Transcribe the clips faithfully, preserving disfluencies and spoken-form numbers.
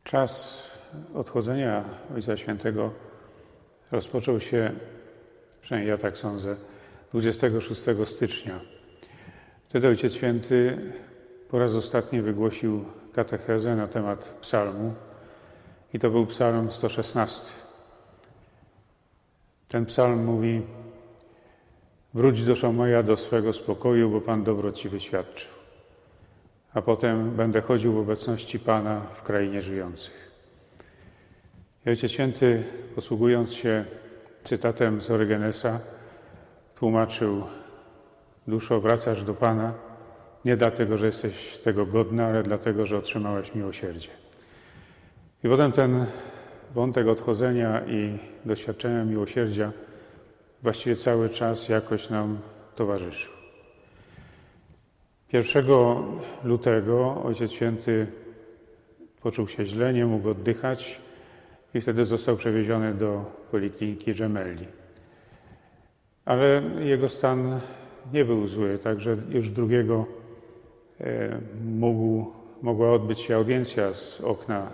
Czas odchodzenia Ojca Świętego rozpoczął się, przynajmniej ja tak sądzę, dwudziestego szóstego stycznia. Wtedy Ojciec Święty po raz ostatni wygłosił katechezę na temat psalmu i to był psalm sto szesnasty. Ten psalm mówi: wróć duszo moja do swego spokoju, bo Pan dobro Ci wyświadczył. A potem będę chodził w obecności Pana w krainie żyjących. I Ojciec Święty, posługując się cytatem z Orygenesa, tłumaczył: duszo, wracasz do Pana nie dlatego, że jesteś tego godna, ale dlatego, że otrzymałeś miłosierdzie. I potem ten wątek odchodzenia i doświadczenia miłosierdzia właściwie cały czas jakoś nam towarzyszył. pierwszego lutego Ojciec Święty poczuł się źle, nie mógł oddychać i wtedy został przewieziony do Polikliniki Gemelli. Ale jego stan nie był zły, także już drugiego mógł, mogła odbyć się audiencja z okna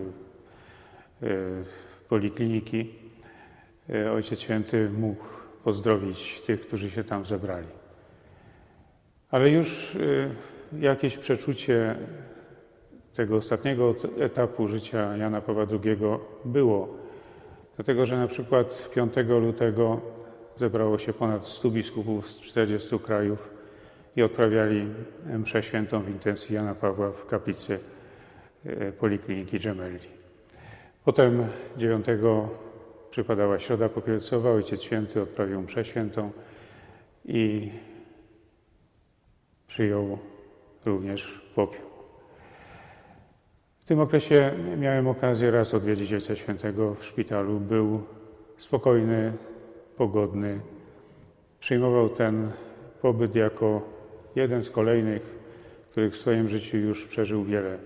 Polikliniki. Ojciec Święty mógł pozdrowić tych, którzy się tam zebrali. Ale już jakieś przeczucie tego ostatniego etapu życia Jana Pawła drugiego było. Dlatego, że na przykład piątego lutego zebrało się ponad stu biskupów z czterdziestu krajów i odprawiali mszę świętą w intencji Jana Pawła w kaplicy Polikliniki Gemelli. Potem dziewiątego przypadała Środa Popielcowa, Ojciec Święty odprawił mszę świętą i przyjął również popiół. W tym okresie miałem okazję raz odwiedzić Ojca Świętego w szpitalu. Był spokojny, pogodny. Przyjmował ten pobyt jako jeden z kolejnych, których w swoim życiu już przeżył wiele.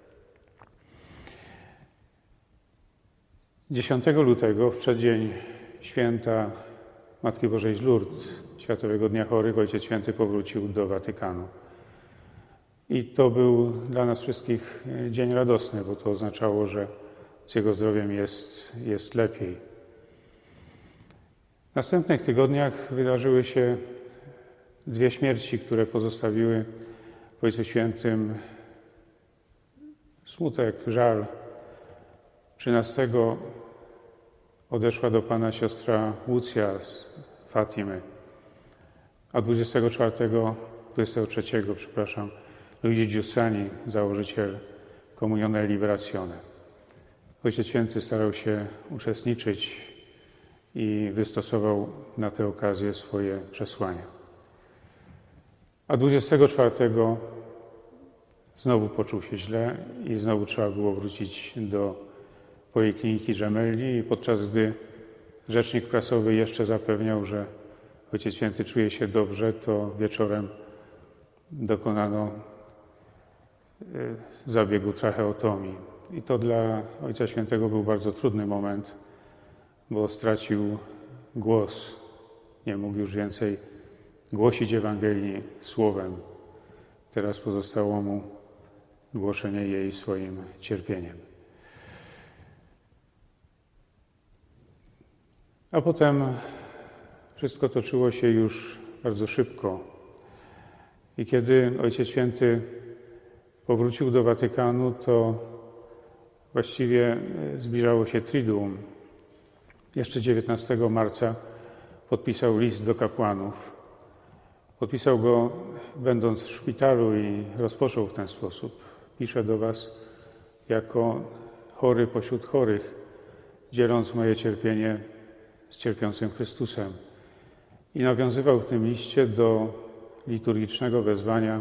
dziesiątego lutego, w przeddzień święta Matki Bożej z Lourdes, Światowego Dnia Chorych, Ojciec Święty powrócił do Watykanu. I to był dla nas wszystkich dzień radosny, bo to oznaczało, że z jego zdrowiem jest, jest lepiej. W następnych tygodniach wydarzyły się dwie śmierci, które pozostawiły w Ojcu Świętym smutek, żal. trzynastego odeszła do Pana siostra Łucja z Fatimy, a dwudziestego czwartego, dwudziestego trzeciego, przepraszam, Luigi Giussani, założyciel Comunione Liberazione. Ojciec Święty starał się uczestniczyć i wystosował na tę okazję swoje przesłania. A dwudziestego czwartego znowu poczuł się źle i znowu trzeba było wrócić do Polikliniki Gemelli, podczas gdy rzecznik prasowy jeszcze zapewniał, że Ojciec Święty czuje się dobrze, to wieczorem dokonano zabiegu tracheotomii. I to dla Ojca Świętego był bardzo trudny moment, bo stracił głos. Nie mógł już więcej głosić Ewangelii słowem. Teraz pozostało mu głoszenie jej swoim cierpieniem. A potem wszystko toczyło się już bardzo szybko. I kiedy Ojciec Święty powrócił do Watykanu, to właściwie zbliżało się Triduum. Jeszcze dziewiętnastego marca podpisał list do kapłanów. Podpisał go będąc w szpitalu i rozpoczął w ten sposób: piszę do was jako chory pośród chorych, dzieląc moje cierpienie z cierpiącym Chrystusem. I nawiązywał w tym liście do liturgicznego wezwania,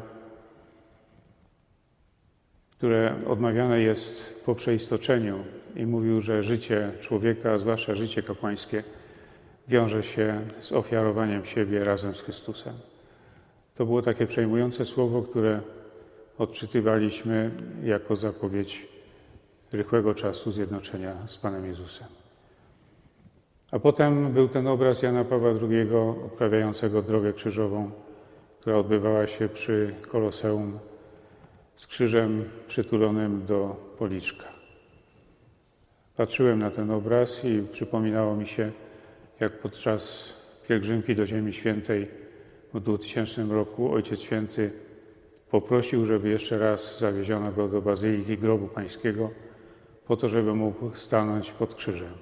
które odmawiane jest po przeistoczeniu, i mówił, że życie człowieka, zwłaszcza życie kapłańskie, wiąże się z ofiarowaniem siebie razem z Chrystusem. To było takie przejmujące słowo, które odczytywaliśmy jako zapowiedź rychłego czasu zjednoczenia z Panem Jezusem. A potem był ten obraz Jana Pawła drugiego odprawiającego drogę krzyżową, która odbywała się przy Koloseum z krzyżem przytulonym do policzka. Patrzyłem na ten obraz i przypominało mi się, jak podczas pielgrzymki do Ziemi Świętej w dwutysięcznym roku Ojciec Święty poprosił, żeby jeszcze raz zawieziono go do Bazyliki Grobu Pańskiego, po to, żeby mógł stanąć pod krzyżem.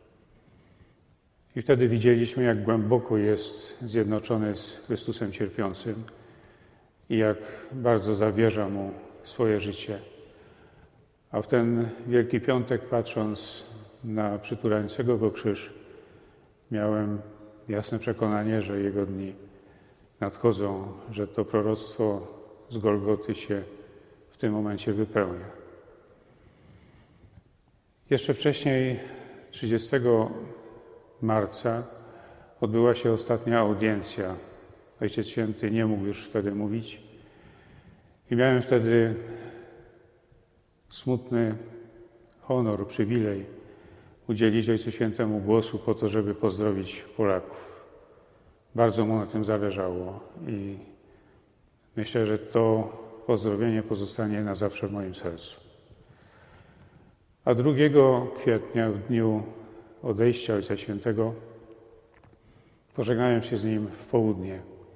I wtedy widzieliśmy, jak głęboko jest zjednoczony z Chrystusem cierpiącym i jak bardzo zawierza Mu swoje życie. A w ten Wielki Piątek, patrząc na przytulającego go krzyż, miałem jasne przekonanie, że Jego dni nadchodzą, że to proroctwo z Golgoty się w tym momencie wypełnia. Jeszcze wcześniej, trzydziestego marca, odbyła się ostatnia audiencja. Ojciec Święty nie mógł już wtedy mówić i miałem wtedy smutny honor, przywilej udzielić Ojcu Świętemu głosu po to, żeby pozdrowić Polaków. Bardzo mu na tym zależało i myślę, że to pozdrowienie pozostanie na zawsze w moim sercu. A drugiego kwietnia, w dniu odejścia Ojca Świętego, pożegnałem się z nim w południe.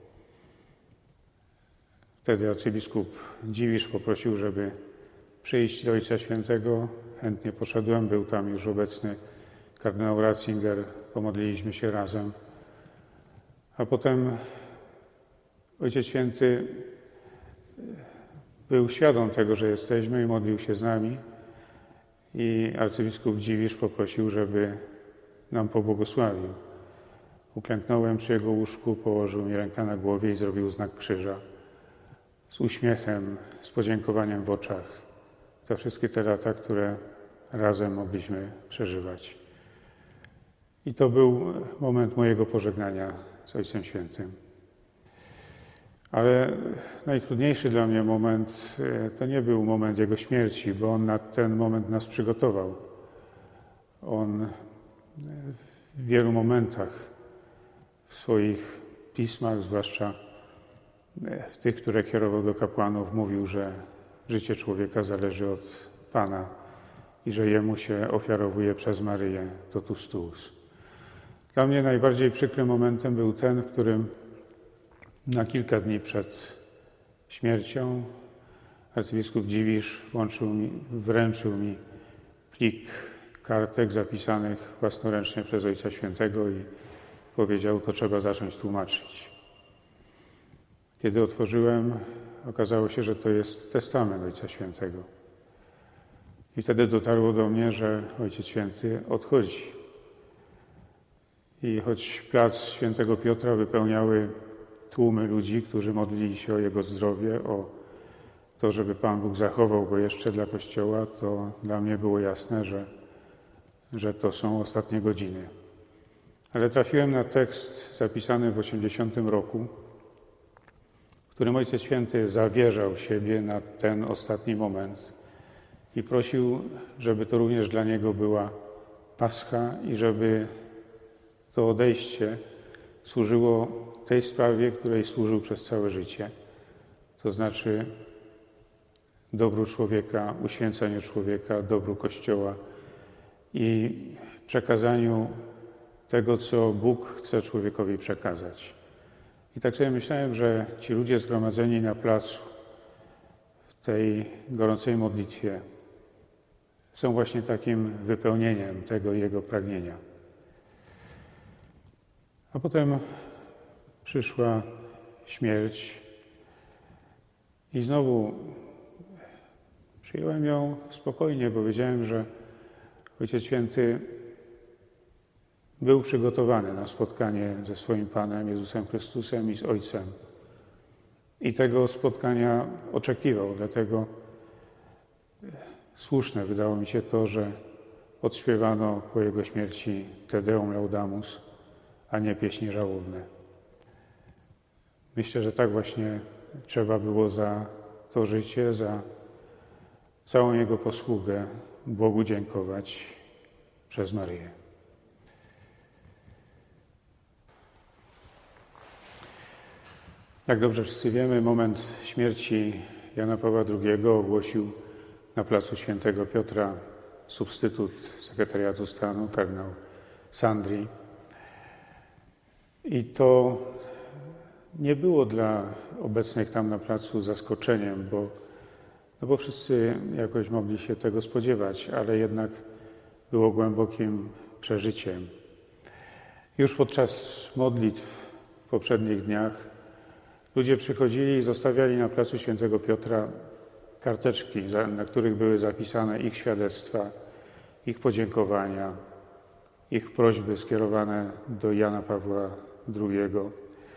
Wtedy arcybiskup Dziwisz poprosił, żeby przyjść do Ojca Świętego. Chętnie poszedłem, był tam już obecny kardynał Ratzinger, pomodliliśmy się razem. A potem Ojciec Święty był świadom tego, że jesteśmy i modlił się z nami. I arcybiskup Dziwisz poprosił, żeby nam pobłogosławił. Uklęknąłem przy jego łóżku, położył mi rękę na głowie i zrobił znak krzyża. Z uśmiechem, z podziękowaniem w oczach. To wszystkie te lata, które razem mogliśmy przeżywać. I to był moment mojego pożegnania z Ojcem Świętym. Ale najtrudniejszy dla mnie moment to nie był moment Jego śmierci, bo On na ten moment nas przygotował. On w wielu momentach w swoich pismach, zwłaszcza w tych, które kierował do kapłanów, mówił, że życie człowieka zależy od Pana i że Jemu się ofiarowuje przez Maryję totus tuus. Dla mnie najbardziej przykrym momentem był ten, w którym na kilka dni przed śmiercią arcybiskup Dziwisz włączył mi, wręczył mi plik kartek zapisanych własnoręcznie przez Ojca Świętego i powiedział, to trzeba zacząć tłumaczyć. Kiedy otworzyłem, okazało się, że to jest testament Ojca Świętego. I wtedy dotarło do mnie, że Ojciec Święty odchodzi. I choć plac Świętego Piotra wypełniały tłumy ludzi, którzy modlili się o Jego zdrowie, o to, żeby Pan Bóg zachował Go jeszcze dla Kościoła, to dla mnie było jasne, że, że to są ostatnie godziny. Ale trafiłem na tekst zapisany w osiemdziesiątym roku, w którym Ojciec Święty zawierzał siebie na ten ostatni moment i prosił, żeby to również dla Niego była Pascha i żeby to odejście służyło tej sprawie, której służył przez całe życie. To znaczy dobru człowieka, uświęceniu człowieka, dobru Kościoła i przekazaniu tego, co Bóg chce człowiekowi przekazać. I tak sobie myślałem, że ci ludzie zgromadzeni na placu w tej gorącej modlitwie są właśnie takim wypełnieniem tego Jego pragnienia. A potem przyszła śmierć i znowu przyjąłem ją spokojnie, bo wiedziałem, że Ojciec Święty był przygotowany na spotkanie ze swoim Panem Jezusem Chrystusem i z Ojcem. I tego spotkania oczekiwał, dlatego słuszne wydało mi się to, że odśpiewano po Jego śmierci Te Deum Laudamus, a nie pieśni żałobne. Myślę, że tak właśnie trzeba było za to życie, za całą Jego posługę Bogu dziękować przez Maryję. Jak dobrze wszyscy wiemy, moment śmierci Jana Pawła drugiego ogłosił na placu Świętego Piotra substytut sekretariatu stanu, kardynał Sandri. I to nie było dla obecnych tam na placu zaskoczeniem, bo, no bo wszyscy jakoś mogli się tego spodziewać, ale jednak było głębokim przeżyciem. Już podczas modlitw w poprzednich dniach ludzie przychodzili i zostawiali na placu Świętego Piotra karteczki, na których były zapisane ich świadectwa, ich podziękowania, ich prośby skierowane do Jana Pawła drugiego.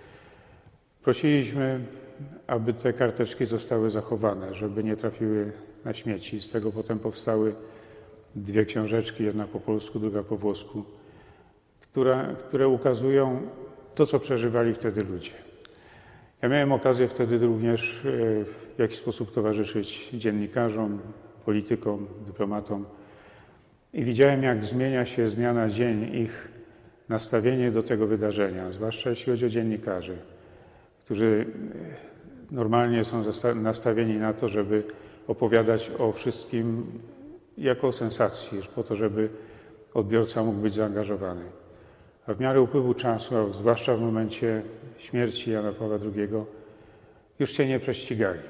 Prosiliśmy, aby te karteczki zostały zachowane, żeby nie trafiły na śmieci. Z tego potem powstały dwie książeczki, jedna po polsku, druga po włosku, które, które ukazują to, co przeżywali wtedy ludzie. Ja miałem okazję wtedy również w jakiś sposób towarzyszyć dziennikarzom, politykom, dyplomatom i widziałem, jak zmienia się z dnia na dzień ich nastawienie do tego wydarzenia, zwłaszcza jeśli chodzi o dziennikarzy, którzy normalnie są nastawieni na to, żeby opowiadać o wszystkim jako o sensacji, po to, żeby odbiorca mógł być zaangażowany. A w miarę upływu czasu, a zwłaszcza w momencie śmierci Jana Pawła drugiego, już się nie prześcigali.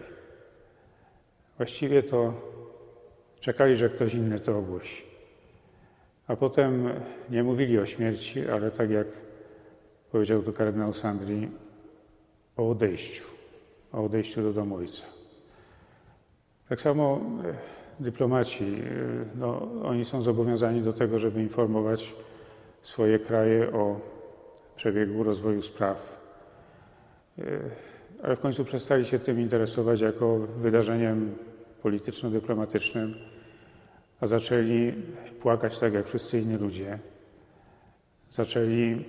Właściwie to czekali, że ktoś inny to ogłosi. A potem nie mówili o śmierci, ale tak jak powiedział tu kardynał Sandri, o odejściu, o odejściu do domu Ojca. Tak samo dyplomaci, no, oni są zobowiązani do tego, żeby informować swoje kraje o przebiegu rozwoju spraw. Ale w końcu przestali się tym interesować jako wydarzeniem polityczno-dyplomatycznym, a zaczęli płakać tak jak wszyscy inni ludzie. Zaczęli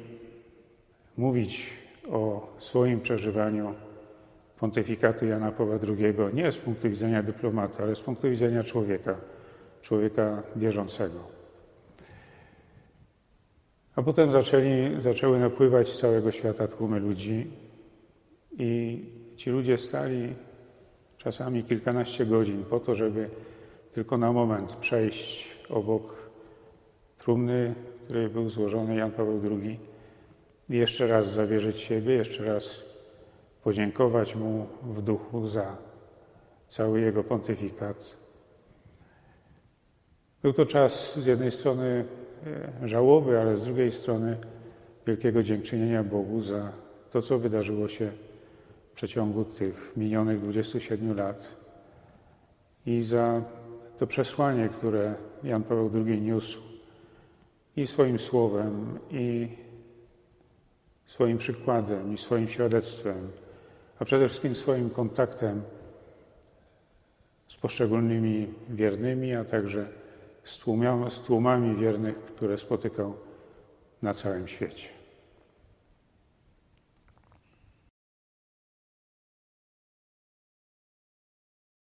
mówić o swoim przeżywaniu pontyfikatu Jana Pawła drugiego nie z punktu widzenia dyplomata, ale z punktu widzenia człowieka, człowieka wierzącego. A potem zaczęli, zaczęły napływać z całego świata tłumy ludzi i ci ludzie stali czasami kilkanaście godzin po to, żeby tylko na moment przejść obok trumny, w której był złożony Jan Paweł drugi i jeszcze raz zawierzyć siebie, jeszcze raz podziękować mu w duchu za cały jego pontyfikat. Był to czas z jednej strony żałoby, ale z drugiej strony wielkiego dziękczynienia Bogu za to, co wydarzyło się w przeciągu tych minionych dwudziestu siedmiu lat i za to przesłanie, które Jan Paweł drugi niósł i swoim słowem, i swoim przykładem, i swoim świadectwem, a przede wszystkim swoim kontaktem z poszczególnymi wiernymi, a także z tłumami, z tłumami wiernych, które spotykał na całym świecie.